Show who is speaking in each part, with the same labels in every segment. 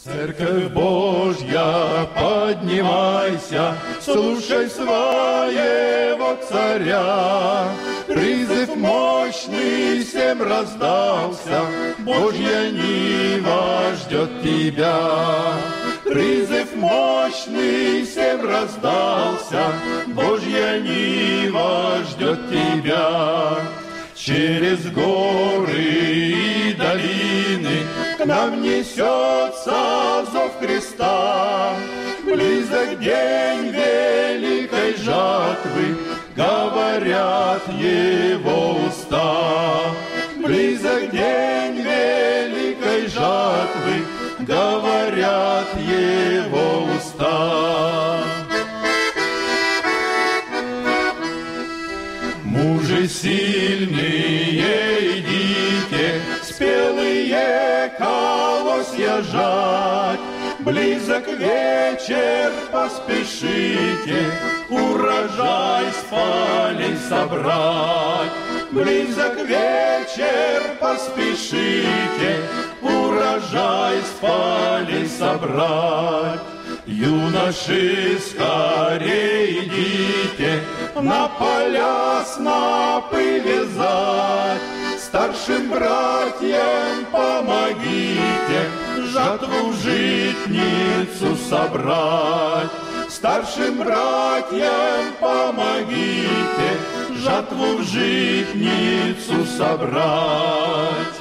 Speaker 1: Церковь Божья, поднимайся, слушай своего царя. Призыв мощный всем раздался, Божья нива ждет тебя. Призыв мощный всем раздался, Божья нива ждет тебя. Через горы и долины к нам несется зов Христа. Близок день великой жатвы, говорят его уста. Близок день великой жатвы, говорят его уста. Мужи сильные, идите, спелые колосья жать. Близок вечер, поспешите, урожай с полей собрать. Близок вечер, поспешите, урожай с полей собрать. Юноши, скорее идите, на поля снопы вязать. Старшим братьям помогите, жатву житницу собрать. Старшим братьям помогите, жатву в житницу собрать.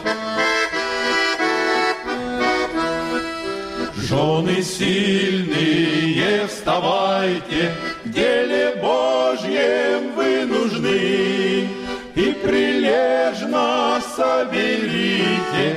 Speaker 1: Жены сильные, вставайте, к деле Божьем вы нужны, и прилежно соберите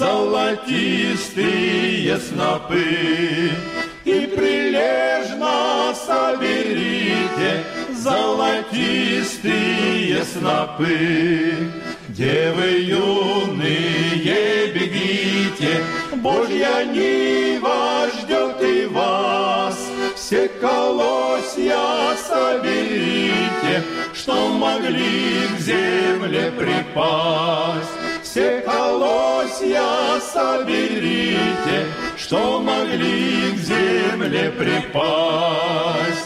Speaker 1: золотистые снопы. И прилежно соберите золотистые снопы. Девы юные, бегите, Божья нива ждет и вас. Все колосья соберите, что могли к земле припасть. Все колосья соберите, что могли к земле припасть.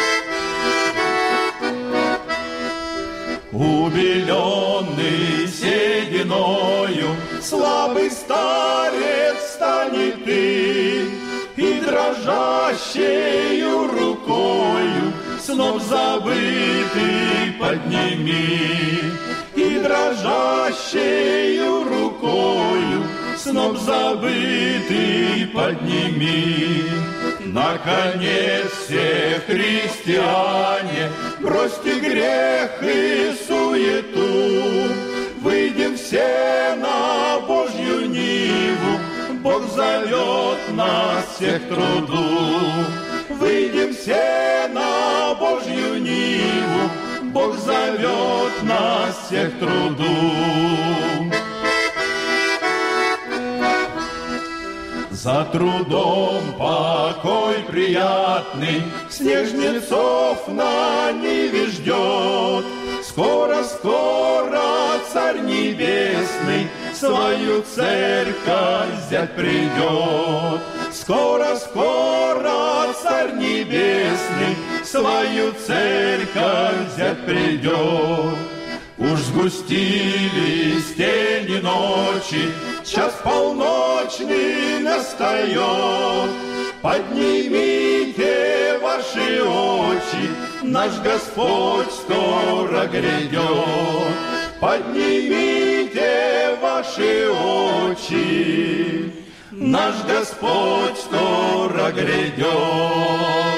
Speaker 1: Убеленный сединою, слабый старец станет ты, и дрожащею рукою сноп забытый подними. И дрожащею рукою сноп забытый подними. Наконец все христиане, бросьте грех и суету, выйдем все на Божью ниву, Бог зовет нас всех к труду. Выйдем все на Божью ниву, Бог зовет нас всех к труду. За трудом покой приятный снежнецов на ниве ждет. Скоро-скоро Царь Небесный свою церковь взять придет. Скоро-скоро Царь Небесный свою церковь взять придет. Уж сгустились тени ночи, час полночный настает. Поднимите ваши очи, наш Господь скоро грядет. Поднимите ваши очи, наш Господь скоро грядет.